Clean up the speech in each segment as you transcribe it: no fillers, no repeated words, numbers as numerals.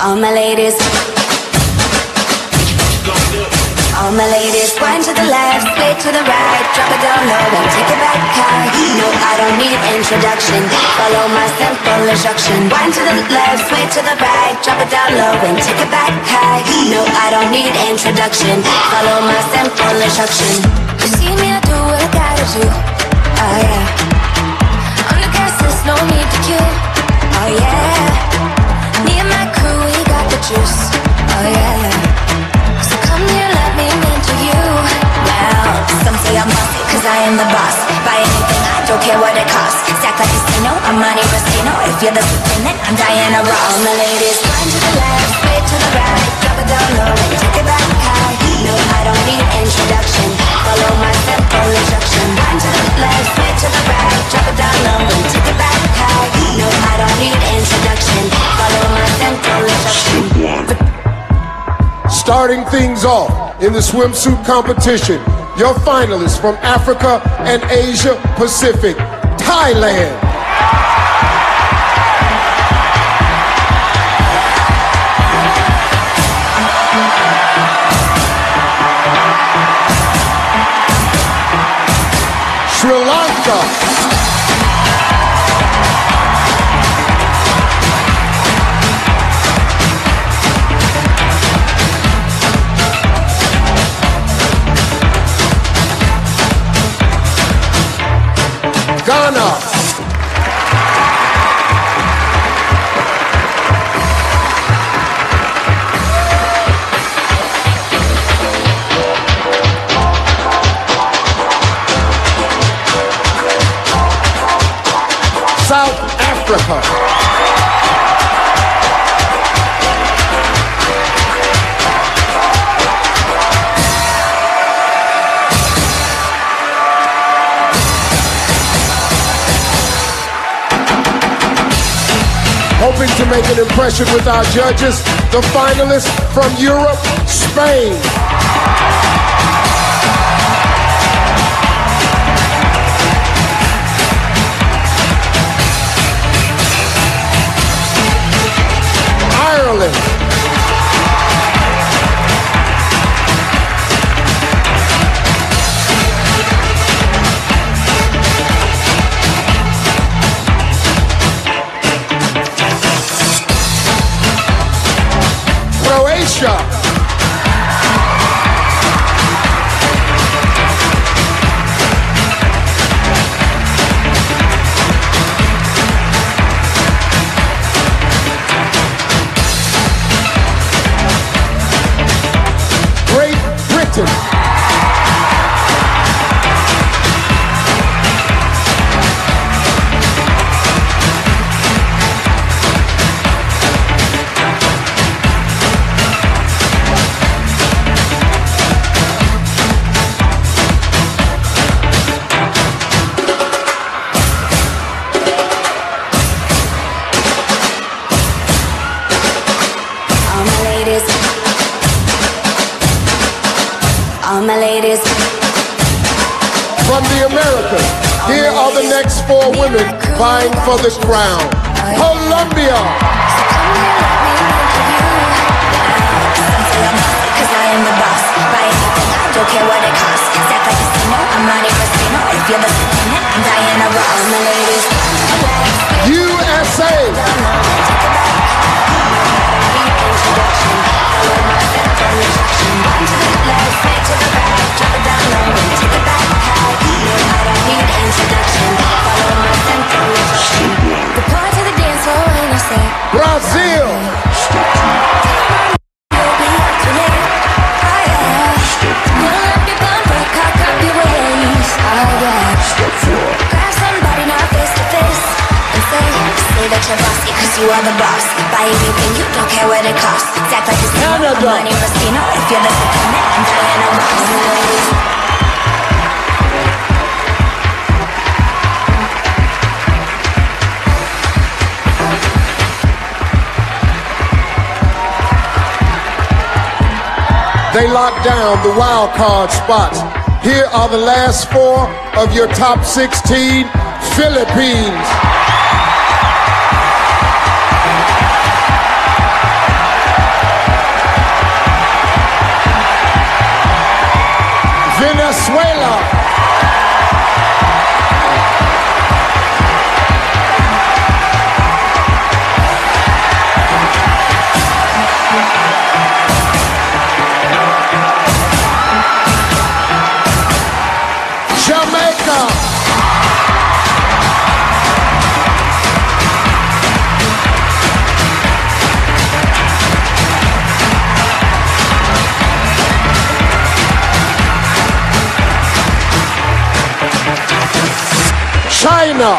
All my ladies. All my ladies, wind to the left, sway to the right, drop it down low and take it back high. No, I don't need introduction, follow my simple instruction. Wind to the left, sway to the right, drop it down low and take it back high. No, I don't need introduction, follow my simple instruction. You see me, I do what I gotta do. Oh yeah. On the gas, there's no need to queue. Oh yeah. Me and my crew, we got the juice. Oh yeah. So come here, let me into you. Well, some say I'm bossy, cause I am the boss. Buy anything, I don't care what it costs. Stack like a casino, I'm Monte Rustino. If you're the supreme, then I'm Diana Ross. All my ladies, wind to the left, straight to the right, drop it down low and take it back high. No, I don't need introduction, follow my simple instruction. Wind to the left, straight to the right, drop it down low and take it back high. No, I don't need introduction, follow my simple instruction. Starting things off in the swimsuit competition, your finalists from Africa and Asia Pacific, Thailand. Sri Lanka. Ghana. South Africa. Hoping to make an impression with our judges, the finalists from Europe, Spain. Ireland. Croatia. Great Britain. All my ladies. From the Americas, here are the next four women vying for the crown. Colombia. Cause I am the boss. Buy anything, I don't care what it costs. Stack like a casino, I'm Monte Rustino. If you're the supreme, I'm Diana Ross. All my ladies. USA. Brazil. You are the boss. Buy anything, you don't care what it costs. Act like it's Canada. Monte Rustino. If you're the supreme, I'm Diana Ross. They lock down the wild card spots. Here are the last four of your top 16. Philippines. Venezuela. Jamaica. China.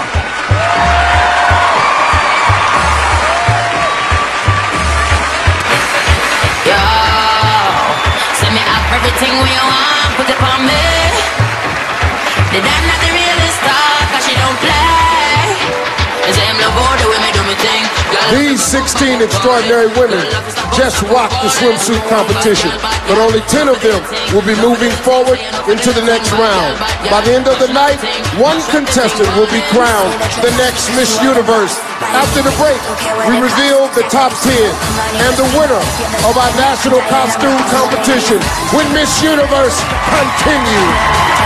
Yo, send me up everything we want, put it on me. The damn not the realest star, cause she don't play. The same love all the way me do me thing. These 16 extraordinary women just rocked the swimsuit competition, but only 10 of them will be moving forward into the next round. By the end of the night, one contestant will be crowned the next Miss Universe. After the break, we reveal the top 10 and the winner of our national costume competition when Miss Universe continues.